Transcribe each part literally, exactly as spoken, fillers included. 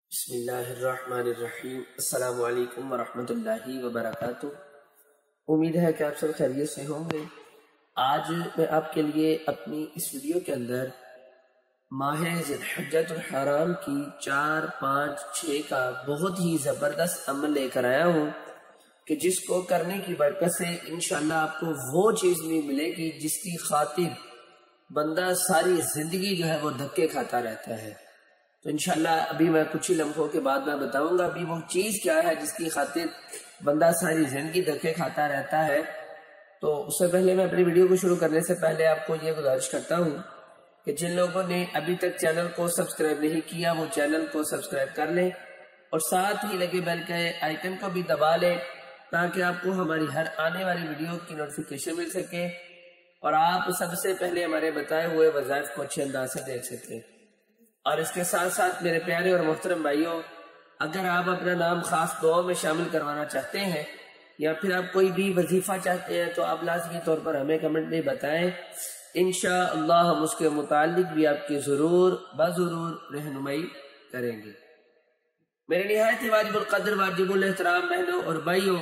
بسم اللہ الرحمن الرحیم۔ السلام علیکم ورحمۃ اللہ وبرکاتہ۔ امید ہے کہ آپ سب خیریت سے ہوں گے۔ آج میں آپ کے لیے اپنی اس ویڈیو کے اندر ماہ ذی الحجۃ الحرام کی چار پانچ چھ کا بہت ہی زبردست عمل لے کر آیا ہوں کہ جس کو کرنے کی برکت سے انشاءاللہ آپ کو وہ چیز بھی ملے گی جس کی خاطر بندہ ساری زندگی جو ہے وہ دھکے کھاتا رہتا ہے۔ تو انشاءاللہ ابھی میں کچھ ہی لمحوں کے بعد میں بتاؤں گا ابھی وہ چیز کیا ہے جس کی خاطر بندہ ساری زندگی دھکے کھاتا رہتا ہے۔ تو اس سے پہلے میں اپنی ویڈیو کو شروع کرنے سے پہلے آپ کو یہ گزارش کرتا ہوں کہ جن لوگوں نے ابھی تک چینل کو سبسکرائب نہیں کیا وہ چینل کو سبسکرائب کر لیں اور ساتھ ہی لگے بیل کے آئیکن کو بھی دبا لیں تاکہ آپ کو ہماری ہر آنے والی ویڈیو کی نوٹیفیکیشن مل سکے اور آپ سب سے پہلے ہمارے بتائے ہوئے وظائف کو اچھے انداز سے دیکھ سکیں۔ اور اس کے ساتھ ساتھ میرے پیارے اور محترم بھائیوں، اگر آپ اپنا نام خاص دعاؤں میں شامل کروانا چاہتے ہیں یا پھر آپ کوئی بھی وظیفہ چاہتے ہیں تو آپ لازمی طور پر ہمیں کمنٹ میں بتائیں، انشاءاللہ ہم اس کے متعلق بھی آپ کی ضرور بضرور رہنمائی کریں گے۔ میرے نہایت واجب القدر واجب الاحترام بہنوں اور بھائیوں،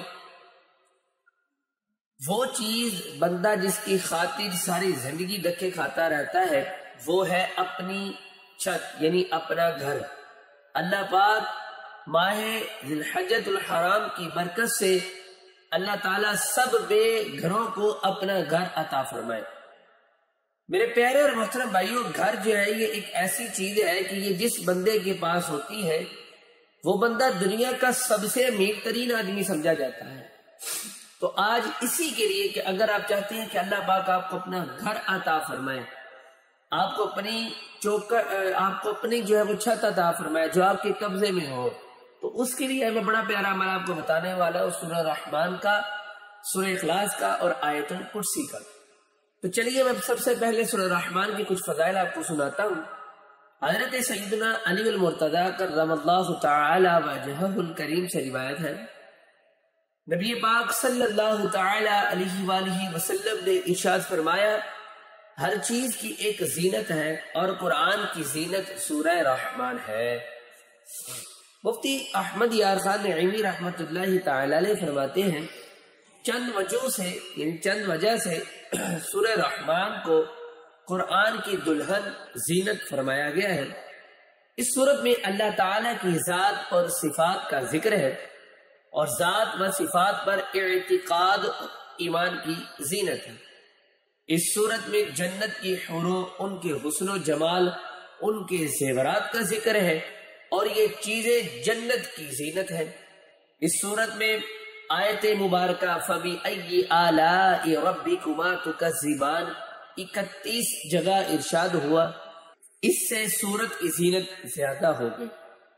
وہ چیز بندہ جس کی خاطر ساری زندگی دھکے کھاتا رہتا ہے وہ ہے اپنی چھت، یعنی اپنا گھر۔ اللہ پاک ماہ ذی الحجۃ الحرام کی برکت سے اللہ تعالیٰ سب بے گھروں کو اپنا گھر عطا فرمائے۔ میرے پیارے اور محترم بھائیوں، گھر جو ہے یہ ایک ایسی چیز ہے کہ یہ جس بندے کے پاس ہوتی ہے وہ بندہ دنیا کا سب سے امیر ترین آدمی سمجھا جاتا ہے۔ تو آج اسی کے لیے کہ اگر آپ چاہتے ہیں کہ اللہ پاک آپ کو اپنا گھر عطا فرمائے، آپ کو اپنی چوکر آپ کو اپنی جو ہے وہ چھت عطا فرمائے جو آپ کے قبضے میں ہو، تو اس کے لیے میں بڑا پیارا عمل آپ کو بتانے والا ہوں، سورہ رحمان کا، سورہ اخلاص کا اور آیت الکرسی کا۔ تو چلیے میں سب سے پہلے سورہ رحمان کی کچھ فضائل آپ کو سناتا ہوں۔ حضرت سیدنا علی المرتضی کرم اللہ تعالی وجہہ الکریم سے روایت ہے، نبی پاک صلی اللہ تعالی علیہ وآلہ وسلم نے ارشاد فرمایا، ہر چیز کی ایک زینت ہے اور قرآن کی زینت سورہ رحمان ہے۔ مفتی احمد یار خان نعیمی رحمت اللہ تعالی علیہ فرماتے ہیں، چند وجہ سے یعنی چند وجہ سے سورہ رحمان کو قرآن کی دلہن زینت فرمایا گیا ہے۔ اس صورت میں اللہ تعالی کی ذات اور صفات کا ذکر ہے اور ذات و صفات پر اعتقاد ایمان کی زینت ہے۔ اس صورت میں جنت کی حوروں، ان کے حسن و جمال، ان کے زیورات کا ذکر ہے اور یہ چیزیں جنت کی زینت ہے۔ اس صورت میں آیت مبارکہ فَبِأَيِّ آلَاءِ رَبِّكُمَا تُكَذِّبَانِ اکتیس جگہ ارشاد ہوا، اس سے صورت کی زینت زیادہ ہو گئی۔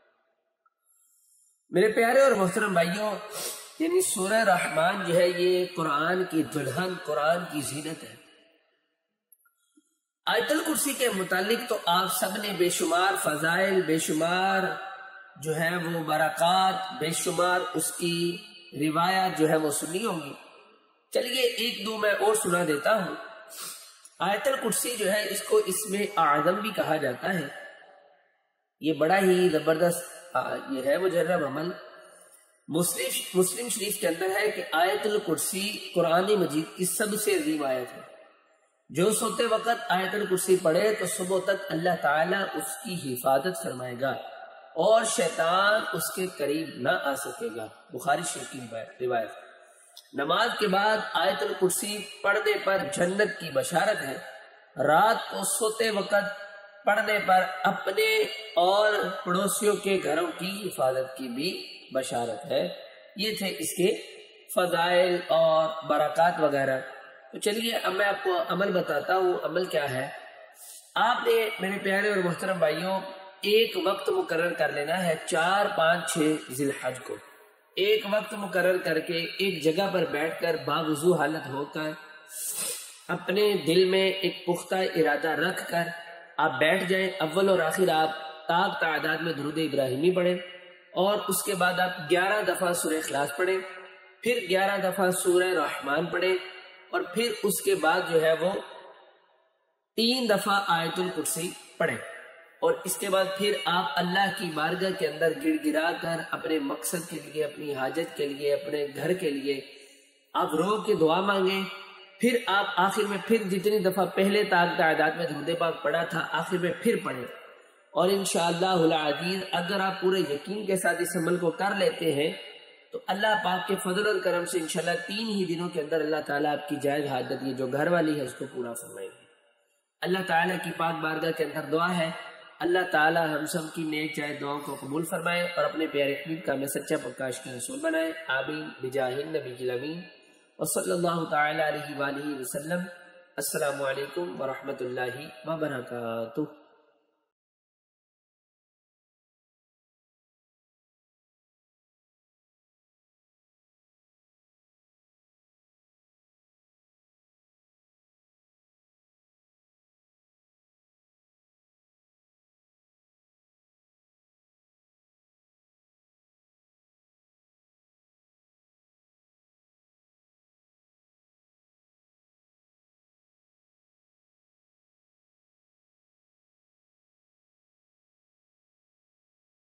میرے پیارے اور محترم بھائیوں، یعنی سورہ رحمان جو ہے یہ قرآن کی دلہن، قرآن کی زینت ہے۔ آیت الکرسی کے متعلق تو آپ سب نے بے شمار فضائل، بے شمار جو ہے وہ برکات، بے شمار اس کی روایات جو ہے وہ سنی ہوں گی۔ چلیے ایک دو میں اور سنا دیتا ہوں۔ آیت الکرسی جو ہے اس کو اسم اعظم بھی کہا جاتا ہے۔ یہ بڑا ہی زبردست یہ ہے مجرب عمل۔ مسلم مسلم شریف کے اندر ہے کہ آیت الکرسی قرآن مجید کی سب سے عظیم آیت ہے۔ جو سوتے وقت آیت الکرسی پڑھے تو صبح تک اللہ تعالیٰ اس کی حفاظت فرمائے گا اور شیطان اس کے قریب نہ آ سکے گا۔ بخاری شریف کی روایت۔ نماز کے بعد آیت الکرسی پڑھنے پر جنت کی بشارت ہے۔ رات کو سوتے وقت پڑھنے پر اپنے اور پڑوسیوں کے گھروں کی حفاظت کی بھی بشارت ہے۔ یہ تھے اس کے فضائل اور برکات وغیرہ۔ تو چلیے اب میں آپ کو عمل بتاتا ہوں۔ عمل کیا ہے؟ آپ نے میرے پیارے اور محترم بھائیوں ایک وقت مقرر کر لینا ہے چار پانچ چھ ذی الحج کو۔ ایک وقت مقرر کر کے ایک جگہ پر بیٹھ کر باوضو حالت ہو کر اپنے دل میں ایک پختہ ارادہ رکھ کر آپ بیٹھ جائیں۔ اول اور آخر آپ تاک تعداد میں درود ابراہیمی پڑھیں اور اس کے بعد آپ گیارہ دفعہ سورہ اخلاص پڑھیں، پھر گیارہ دفعہ سورہ رحمان پڑھیں اور پھر اس کے بعد جو ہے وہ تین دفعہ آیت الکرسی پڑھیں۔ اور اس کے بعد پھر آپ اللہ کی بارگاہ کے اندر گڑ گڑا کر اپنے مقصد کے لیے، اپنی حاجت کے لیے، اپنے گھر کے لیے آپ رو کے دعا مانگیں. پھر آپ آخر میں پھر جتنی دفعہ پہلے تعداد میں درود پاک پڑھا تھا آخر میں پھر پڑھیں. اور انشاءاللہ العزیز اگر آپ پورے یقین کے ساتھ اس عمل کو کر لیتے ہیں تو اللہ پاک کے فضل اور کرم سے انشاءاللہ تین ہی دنوں کے اندر اللہ تعالیٰ آپ کی جائز حاجت یہ جو گھر والی ہے اس کو پورا فرمائیں گے. اللہ تعالیٰ کی پاک بارگاہ کے اندر دعا ہے اللہ تعالیٰ ہم سب کی نیک جائز دعاؤں کو قبول فرمائے اور اپنے پیارے حبیب کا ہمیں سچا پرکاش کا رسول بنائے. آمین بجاہ النبی الامین وصلی اللہ تعالیٰ علیہ وآلہ وسلم. السلام علیکم ورحمۃ اللہ وبرکاتہ.